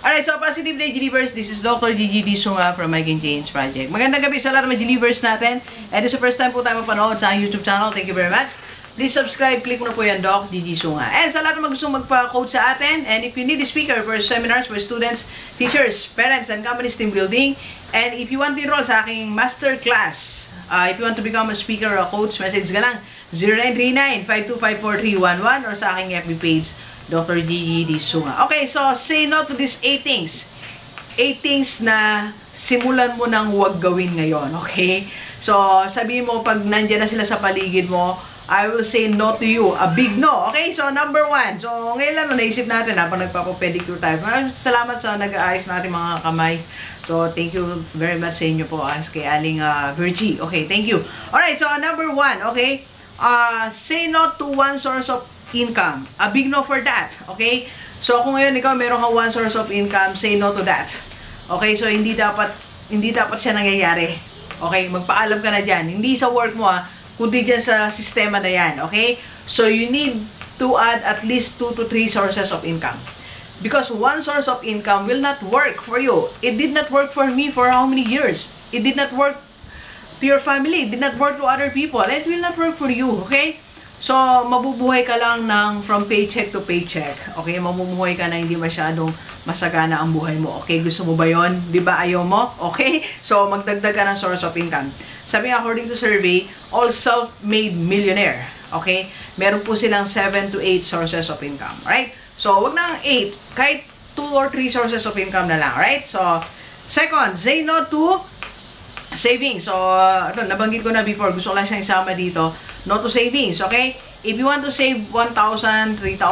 Alright, so Positive Day Delivers. This is Dr. Gigi Sunga from My Change Project. Magandang gabi sa lahat ng mga delivers natin. And this is the first time po tayo mapanood sa YouTube channel. Thank you very much. Please subscribe. Click mo na po yan, Doc Gigi Sunga. And sa lahat ng gustong magpa-coach sa atin, and if you need a speaker for seminars for students, teachers, parents, and companies team building, and if you want to enroll sa aking master class, if you want to become a speaker or a coach, message ka lang 0939-5254311 or sa aking FB page, Dr. Gigi Sunga. Okay, so say no to these 8 things. 8 things na simulan mo nang huwag gawin ngayon, okay? So, sabihin mo, pag nandiyan na sila sa paligid mo, I will say no to you. A big no, okay? So, number 1. So, ngayon lang, naisip natin, habang nagpapapedicure tayo. Maraming salamat sa nag-aayos natin mga kamay. So, thank you very much sa inyo po, as kay Aling Virgie. Okay, thank you. Alright, so, number 1, okay? Say no to one source of income. A big no for that. Okay? So, kung ngayon ikaw meron kang one source of income, say no to that. Okay? So, hindi dapat siya nangyayari. Okay? Magpaalam ka na dyan. Hindi sa work mo kundi dyan sa sistema na yan. Okay? So, you need to add at least 2 to 3 sources of income. Because one source of income will not work for you. It did not work for me for how many years? It did not work to your family. It did not work to other people. It will not work for you. Okay? So, mabubuhay ka lang ng from paycheck to paycheck. Okay? Mabubuhay ka na hindi masyadong masagana ang buhay mo. Okay? Gusto mo ba yun? Di ba ayaw mo? Okay? So, magdagdag ka ng source of income. Sabi nga, according to survey, all self-made millionaire. Okay? Meron po silang 7 to 8 sources of income. Alright? So, wag na 8. Kahit 2 or 3 sources of income na lang. Alright? So, second, say no to savings. So, ito, nabanggit ko na before. Gusto ko lang siyang isama dito. No to savings, okay? If you want to save 1,000, 3,000,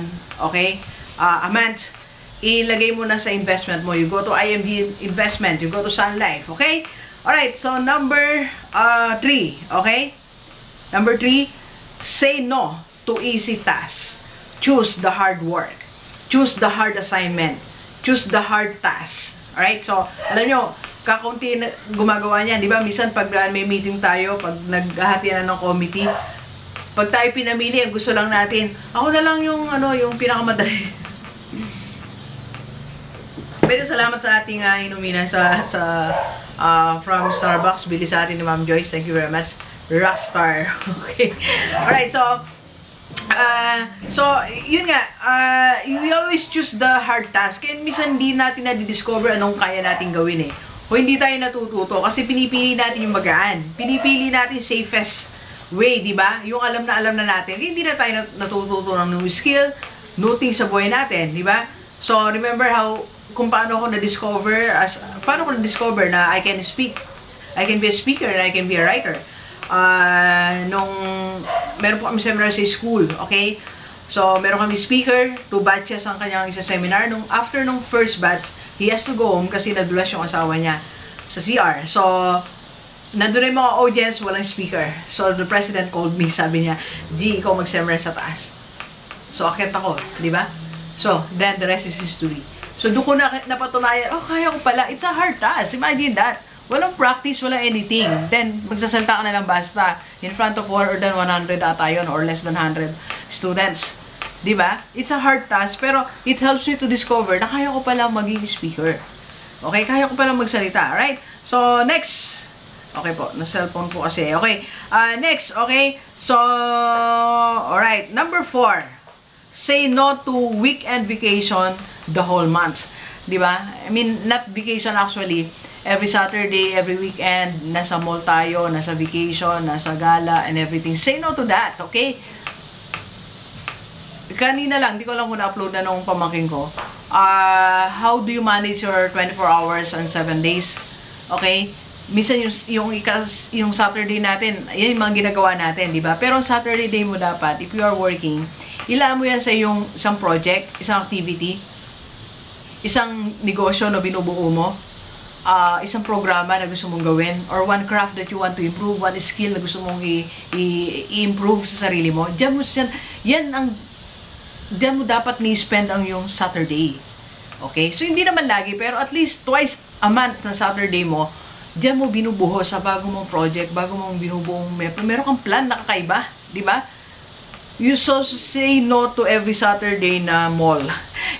okay, a month, ilagay mo na sa investment mo. You go to IMB investment. You go to Sun Life, okay? Alright, so number 3, okay? Number 3, say no to easy tasks. Choose the hard work. Choose the hard assignment. Choose the hard task. Alright, so, alam nyo, kakunti na gumagawa niyan, di ba? Minsan pag may meeting tayo, pag naghahatian na ng committee, pag tayo pinamili, ang gusto lang natin, ako na lang yung yung pinakamadali. Pero salamat sa ating inumina from Starbucks, bili sa atin ni Ma'am Joyce. Thank you very much. Rockstar. Okay. Alright, so yun nga, we always choose the hard task. Kaya minsan hindi natin na-discover anong kaya natin gawin o hindi tayo natututo kasi pinipili natin yung magaan. Pinipili natin safest way, di ba? Yung alam na natin. Hindi na tayo natututo ng new skill, new things sa buhay natin, di ba? So, remember kung paano ko na-discover na I can speak. I can be a speaker and I can be a writer. Meron po kami seminar sa school, okay? So, meron kami speaker, 2 batches ang kanyang isa seminar. After nung first batch, he has to go home kasi nadulas yung asawa niya sa CR. So, nandun yung mga audience, walang speaker. So, the president called me, sabi niya, G, ikaw mag-seminar sa taas. So, akit ako, di ba? So, then the rest is history. So, doon ko napatunayan, kaya ko pala. It's a hard task. Imagine that. Walang practice, walang anything. Then, magsasalta ka na lang basta in front of more than 100 ata yun or less than 100 students. Diba? It's a hard task, pero it helps me to discover na kaya ko pala maging speaker. Okay? Kaya ko pala magsalita. Right? So, next. Okay po. Na-cellphone po kasi. Okay. Next. Okay? So, alright. Number 4. Say no to weekend vacation the whole month. Diba? I mean, not vacation actually. Every Saturday, every weekend, nasa mall tayo, nasa vacation, nasa gala, and everything. Say no to that, okay? Kanina lang, di ko lang kung na-upload na nung pamangkin ko. How do you manage your 24 hours and 7 days? Okay? Minsan yung Saturday natin, yan yung mga ginagawa natin, di ba? Pero Saturday day mo dapat, if you are working, ilaan mo yan sa isang project, isang activity, isang negosyo na binubuo mo, isang programa na gusto mong gawin, or one craft that you want to improve, one skill na gusto mong i-improve sa sarili mo, diyan mo dapat ni-spend ang yung Saturday. Okay? So, hindi naman lagi, pero at least twice a month na Saturday mo, diyan mo binubuho sa bago mong project, bago mong binubuong meron kang plan na kakaiba, di ba? You so say no to every Saturday na mall.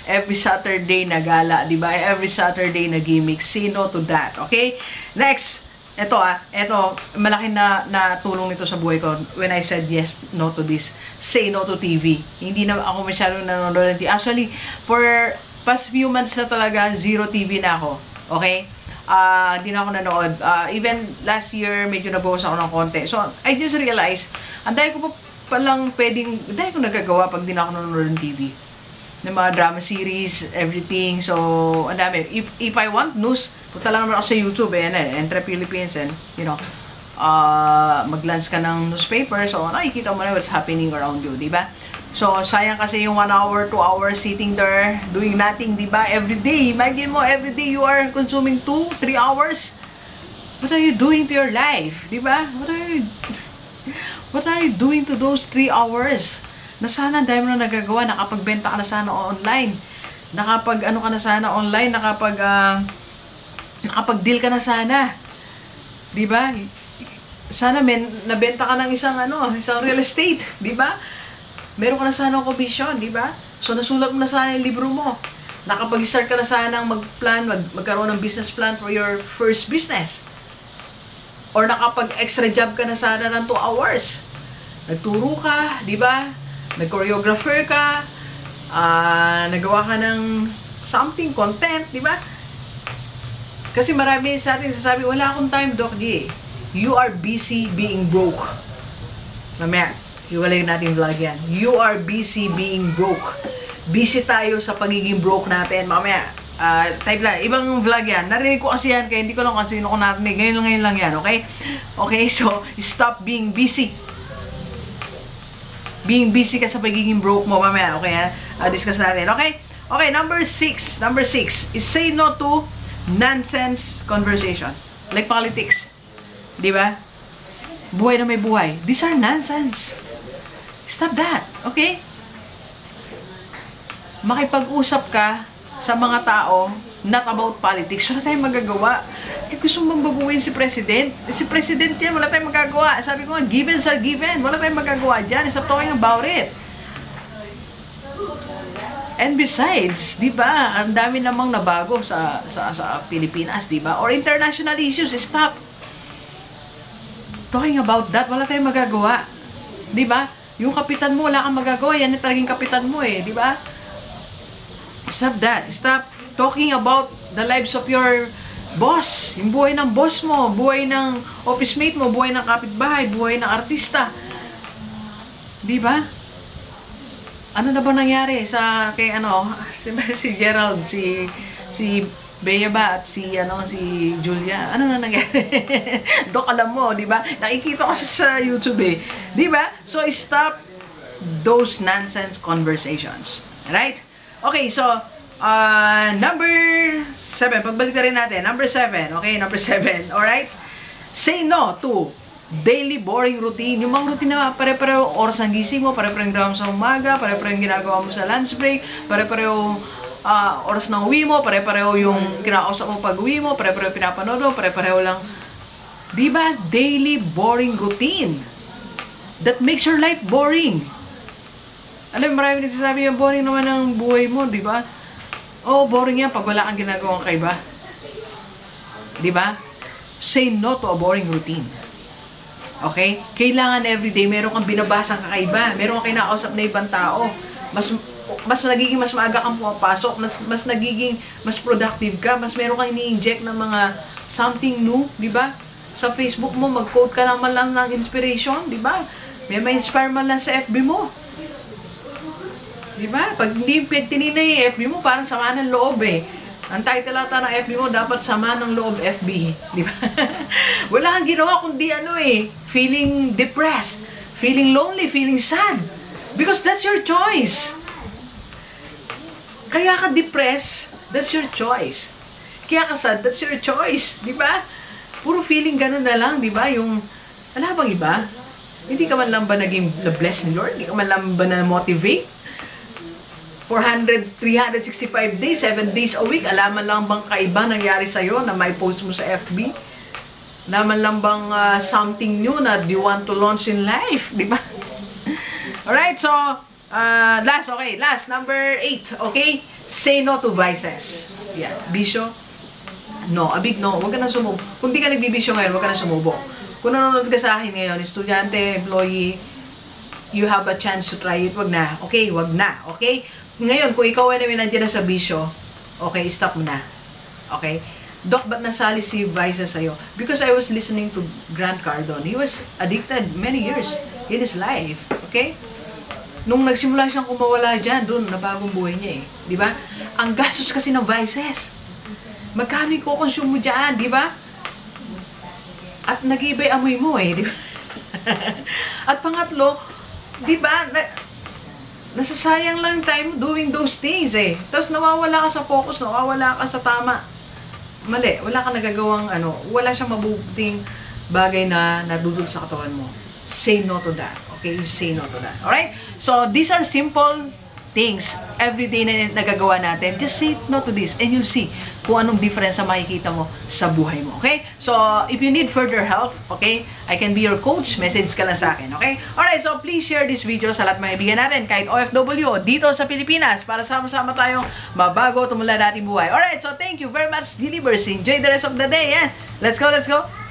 every Saturday na gala, di ba? Every Saturday na gimmick. Say no to that, okay? Next, ito malaking na tulong nito sa buhay ko when I said yes, no to this. Say no to TV. Hindi na ako masyadong nanonood ng TV. Actually, for past few months na talaga, zero TV na ako. Okay? Hindi na ako nanood. Even last year, medyo nabawas ako ng konti. So, I just realized, ang dahil ko pa palang pwedeng, dahil ko nagagawa pag di na ako nanonood ng TV. Ng mga drama series, everything. So, ang dami. If I want news, punta lang naman ako sa YouTube, Entre Philippines, and, you know, mag-glance ka ng newspaper, so nakikita mo na what's happening around you, diba? So, sayang kasi yung 1 hour, 2 hours sitting there, doing nothing, diba? Every day, imagine mo, every day you are consuming 2, 3 hours. What are you doing to your life, diba? What are you doing to those 3 hours? Na sana dahil mo na nagagawa, nakapagbenta ka na sana online, nakapag-ano ka na sana online, nakapag-deal ka na sana, diba? Sana nabenta ka ng isang real estate, diba? Meron ka na sana ng commission, diba? So nasulat mo na sana yung libro mo, nakapag-start ka na sana ng magkaroon ng business plan for your first business, or nakapag-extra job ka na sana ng 2 hours, nagturo ka, diba? Nag-choreographer ka, nagawa ka ng something, content, di ba? Kasi marami sa atin sasabi, wala akong time, Doc G. You are busy being broke. Mamaya, hiwalay natin vlog yan. You are busy being broke. Busy tayo sa pagiging broke natin. Mamaya, type lang. Ibang vlog yan. Narinig ko kasi yan, kaya hindi ko lang kung sino ko narinig. Ngayon lang yan, okay? Okay, so, stop being busy. Being busy ka sa pagiging broke mo, mamaya, okay, discuss natin, okay? Okay, number 6 is say no to nonsense conversation. Like politics. Di ba? Buhay na may buhay. These are nonsense. Stop that, okay? Makipag-usap ka sa mga tao, not about politics, wala tayong magagawa. Gusto mong baguhin si President? Si President yan, wala tayong magagawa. Sabi ko nga, givens are given. Wala tayong magagawa dyan. Stop talking about it. And besides, di ba, ang dami namang nabago sa Pilipinas, di ba? Or international issues, stop talking about that. Wala tayong magagawa. Di ba? Yung kapitan mo, wala kang magagawa. Yan yung talagang kapitan mo di ba? Stop that. Stop talking about the lives of your boss, yung buhay ng boss mo, buhay ng office mate mo, buhay ng kapitbahay, buhay ng artista. Di ba? Ano na ba nangyari kay si Gerald, si Bea ba at si Julia? Ano na nangyari? Dok, alam mo, di ba? Nakikita ko sa YouTube Di ba? So stop those nonsense conversations. Right? Okay, so number 7, pagbalik na rin natin. Number 7, okay? Number 7, alright? Say no to daily boring routine. Yung mga routine na pare-pareho oras ng gising mo, pare-pareho gawin sa umaga, pare-pareho ginagawa mo sa lunch break, pare-pareho oras ng uwi mo, pare-pareho yung kinakausap mo pag uwi mo, pare-pareho pinapanood mo, pare-pareho lang. Diba? Daily boring routine. That makes your life boring. Alam, marami nagsasabi yung boring naman ang buhay mo, diba? Oh, boring yan pag wala kang ginagawang kaiba. Diba? Say no to a boring routine. Okay? Kailangan everyday meron kang binabasang kakaiba, meron kang kinakausap na ibang tao. Mas nagiging mas maaga kang pumapasok, mas nagiging mas productive ka, mas meron kang ini-inject ng mga something new, diba? Sa Facebook mo, mag-quote ka naman lang ng inspiration, diba? May inspire man lang sa FB mo. Diba? Pag hindi tininay yung FB mo, parang sama ng loob Ang title ata ng FB mo, dapat sama ng loob FB. Diba? Wala kang ginawa kundi feeling depressed, feeling lonely, feeling sad. Because that's your choice. Kaya ka depressed, that's your choice. Kaya ka sad, that's your choice. Diba? Puro feeling ganun na lang, diba? Yung, wala bang iba? Hindi ka man lang ba naging blessed ni Lord? Hindi ka man lang ba na-motivate? 365 days, 7 days a week, alaman lang bang kaiba nangyari sa'yo na may post mo sa FB? Alaman lang bang something new na you want to launch in life? Di ba? Alright, so, Last, number 8, okay? Say no to vices. Yeah, bisyo. No, a big no. Huwag ka nang sumubo. Kung di ka nagbibisyo ngayon, huwag ka nang sumubo. Kung nanonood ka sa akin ngayon, estudyante, employee, you have a chance to try it. Wag na. Okay? Wag na. Okay? Ngayon, kung ikaw ay namin nandiyan na sa bisyo, okay, stop mo na. Okay? Doc, ba't nasali si vices sa'yo? Because I was listening to Grant Cardone. He was addicted many years in his life. Okay? Nung nagsimula siyang kumawala dyan, doon, nabagong buhay niya eh. Di ba? Ang gastos kasi ng vices. Magkano yung kukonsume mo dyan, di ba? At nag-ibay amoy mo eh, di ba? At pangatlo, di ba, nasasayang lang time doing those things eh. Tapos nawawala ka sa focus, nawawala ka sa tama. Mali, wala ka nagagawang wala siyang mabuting bagay na nadudul sa katawan mo. Say no to that. Okay, you say no to that. Alright? So, these are simple things everyday na nagagawa natin. Just say no to this and you'll see kung anong difference na makikita mo sa buhay mo. Okay? So, if you need further help, okay, I can be your coach. Message ka lang sa akin. Okay? Alright, so please share this video sa lahat mga kaibigan natin, kahit OFW, dito sa Pilipinas, para sama-sama tayong mabago, tumula nating buhay. Alright, so thank you very much, Delivers. Enjoy the rest of the day. Let's go, let's go.